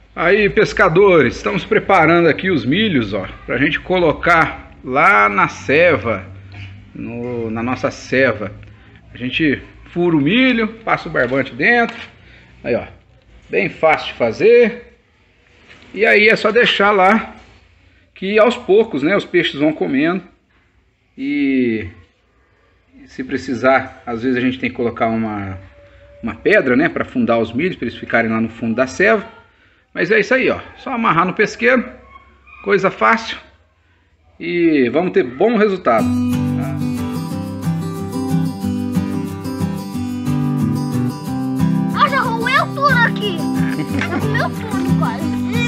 Aí, pescadores, estamos preparando aqui os milhos, ó, pra gente colocar lá na ceva, na nossa ceva. A gente fura o milho, passa o barbante dentro, aí ó, bem fácil de fazer. E aí é só deixar lá, que aos poucos, né, os peixes vão comendo. E se precisar, às vezes a gente tem que colocar uma pedra, né, para afundar os milhos, para eles ficarem lá no fundo da ceva. Mas é isso aí, ó, só amarrar no pesqueiro, coisa fácil, e vamos ter bom resultado. Ah, já roeu tudo aqui. Já comeu tudo quase.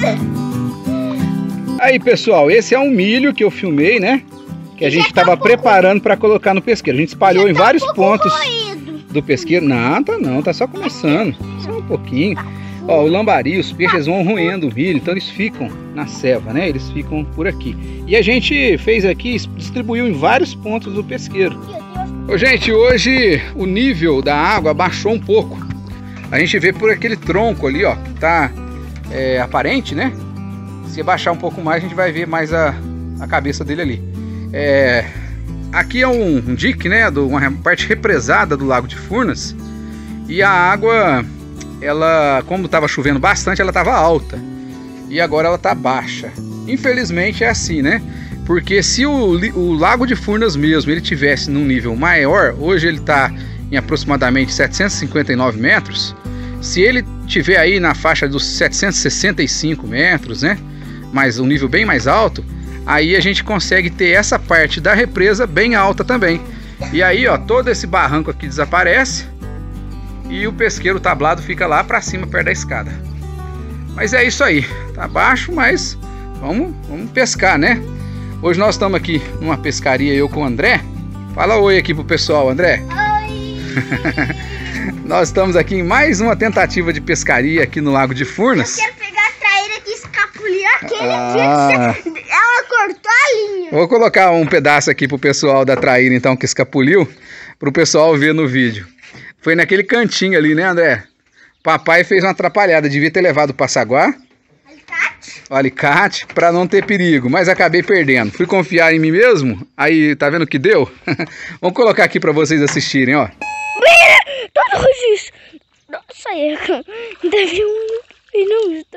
Aí, pessoal, esse é um milho que eu filmei, né, que a gente estava preparando para colocar no pesqueiro. A gente espalhou em vários pontos do pesqueiro. Não, tá só começando, só um pouquinho. Ó, o lambari, os peixes vão roendo o milho, então eles ficam na ceva, né? Eles ficam por aqui. E a gente fez aqui, distribuiu em vários pontos do pesqueiro. Ô, gente, hoje o nível da água baixou um pouco. A gente vê por aquele tronco ali, ó, que tá aparente, né? Se baixar um pouco mais, a gente vai ver mais a cabeça dele ali. Aqui é um dique, né? Uma parte represada do Lago de Furnas. E a água, ela, como estava chovendo bastante, ela estava alta e agora ela está baixa. Infelizmente é assim, né? Porque se o Lago de Furnas mesmo ele tivesse num nível maior, hoje ele está em aproximadamente 759 metros. Se ele tiver aí na faixa dos 765 metros, né? Mas um nível bem mais alto, aí a gente consegue ter essa parte da represa bem alta também. E aí, ó, todo esse barranco aqui desaparece. E o pesqueiro tablado fica lá pra cima, perto da escada. Mas é isso aí. Tá baixo, mas vamos pescar, né? Hoje nós estamos aqui numa pescaria, eu com o André. Fala oi aqui pro pessoal, André. Oi! Nós estamos aqui em mais uma tentativa de pescaria aqui no Lago de Furnas. Eu quero pegar a traíra que escapuliu aquele dia. Ela cortou a linha. Vou colocar um pedaço aqui pro pessoal da traíra, então, que escapuliu, pro pessoal ver no vídeo. Foi naquele cantinho ali, né, André? Papai fez uma atrapalhada, devia ter levado o passaguá, o alicate, para não ter perigo, mas acabei perdendo. Fui confiar em mim mesmo, aí tá vendo o que deu? Vamos colocar aqui para vocês assistirem, ó. Mira! Todo isso! Nossa, teve um e não está.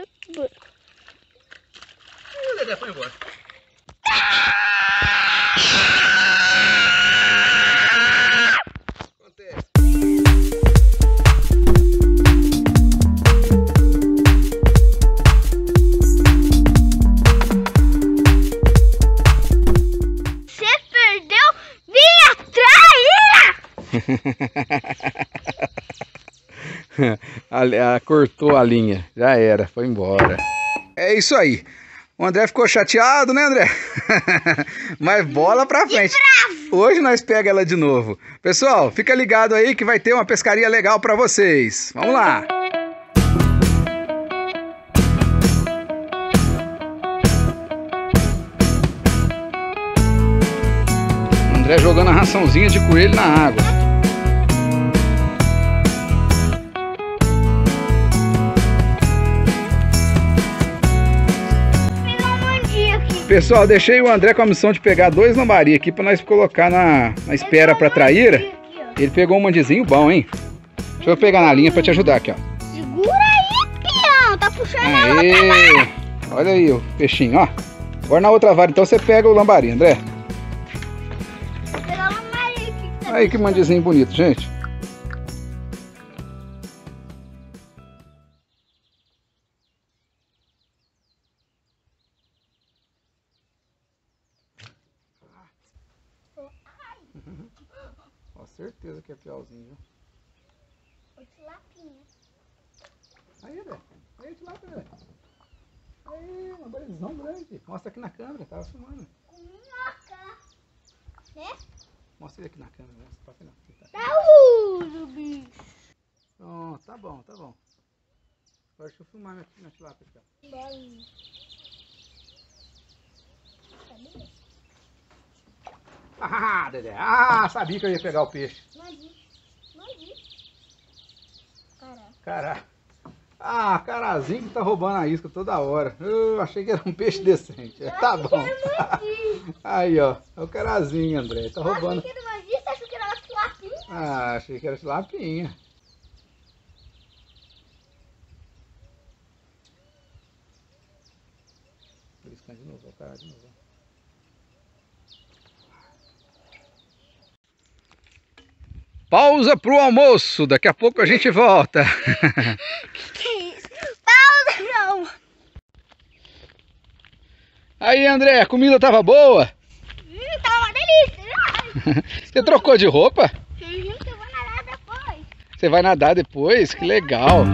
O Dedé foi embora. Cortou a linha, já era, foi embora. É isso aí. O André ficou chateado, né, André? Mas bola pra frente. Hoje nós pega ela de novo. Pessoal, fica ligado aí que vai ter uma pescaria legal pra vocês. Vamos lá. O André jogando a raçãozinha de coelho na água. Pessoal, deixei o André com a missão de pegar 2 lambari aqui para nós colocar na espera para traíra. Ele pegou um mandizinho bom, hein? Deixa eu pegar na linha para te ajudar aqui, ó. Segura aí, peão. Tá puxando a outra vara. Olha aí o peixinho, ó. Agora na outra vara, então você pega o lambari, André. Vou pegar o lambari aqui. Aí que mandizinho bonito, gente. Com certeza que é piauzinho. Oi, tilapinha. Aí, André. Aí, tilapinha, André. Aí, uma barizão grande. Mostra aqui na câmera, tava filmando. Com minhoca. Né? Mostra ele aqui na câmera, né? Saúde, bicho. Pronto, tá bom, tá bom. Agora deixa eu filmar minha tilápia aqui, ó. Bolinha. Ah, Dedé. Ah, sabia que eu ia pegar o peixe. Não vi. Caraca. Caraca. Ah, carazinho que tá roubando a isca toda hora. Eu achei que era um peixe decente. Tá bom. Aí, ó. É o carazinho, André. Tá roubando. Você achou que era uma tilapinha? Ah, achei que era tilapinha. Beliscando de novo, ó, o cara de novo. Pausa pro almoço, daqui a pouco a gente volta. Que isso? Pausa, não. Aí, André, a comida tava boa? Tava uma delícia. Você trocou de roupa? Eu vou nadar depois. Você vai nadar depois? Que legal.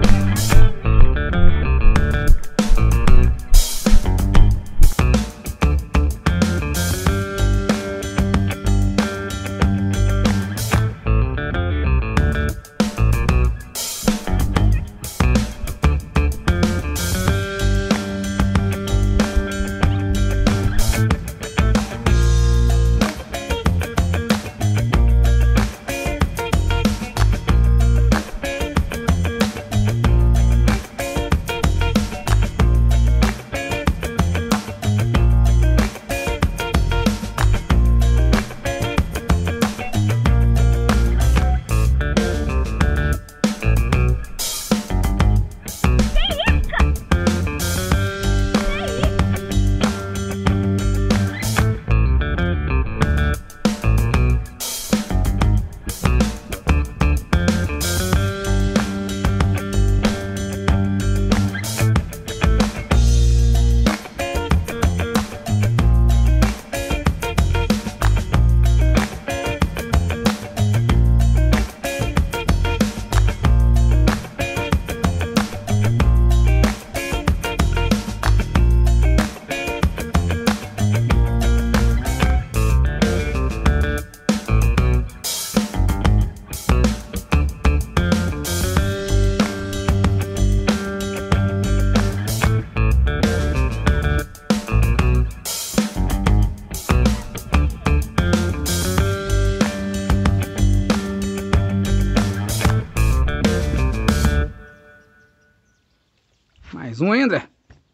Mais um, André.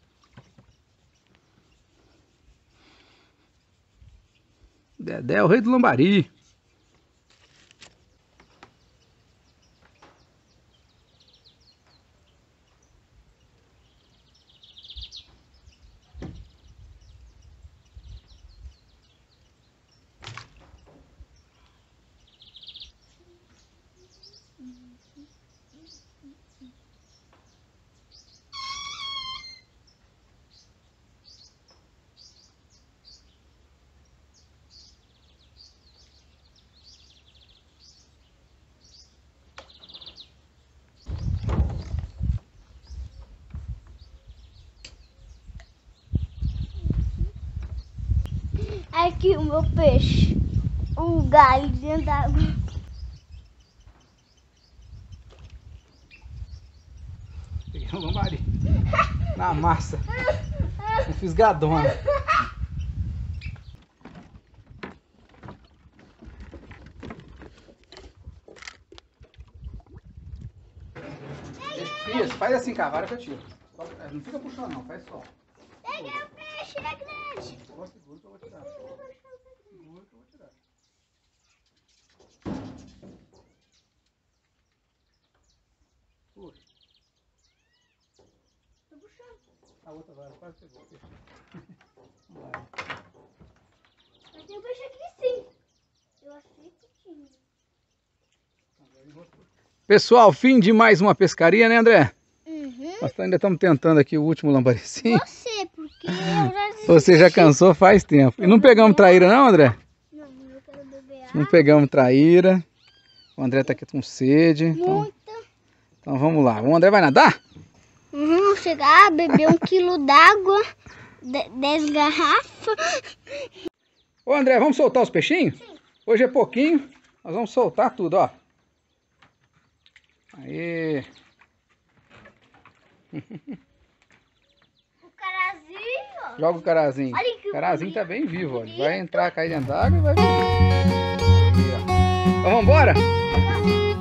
Dedé é o rei do lambari. Aqui o meu peixe. O galho dentro d'água. Peguei um lambari. Na massa. Eu fiz gadona. Isso, faz assim, cavara que eu tiro. Não fica puxando não, faz só. Peguei o peixe, é grande. Só segura que eu vou tirar. Segura que eu vou tirar. Puxa. Tô puxando. A outra vara quase pegou. Mas tem um peixe aqui sim. Eu achei que tinha. Pessoal, fim de mais uma pescaria, né, André? Uhum. Nós ainda estamos tentando aqui o último lambaricinho. Você, porque eu já desisti. Você já cansou faz tempo. E não pegamos traíra não, André? Não, eu quero beber água. Não pegamos traíra. O André tá aqui com sede. Muita. Então vamos lá. O André vai nadar? Uhum, chegar, beber 1 quilo d'água, 10 garrafas. Ô André, vamos soltar os peixinhos? Sim. Hoje é pouquinho. Nós vamos soltar tudo, ó. Aí. O carazinho. Joga o carazinho. Olha que O carazinho bonito. tá bem vivo, ó. Ele vai entrar, cair dentro d'água e vai... Aqui, ó. Então vamos embora? Vamos.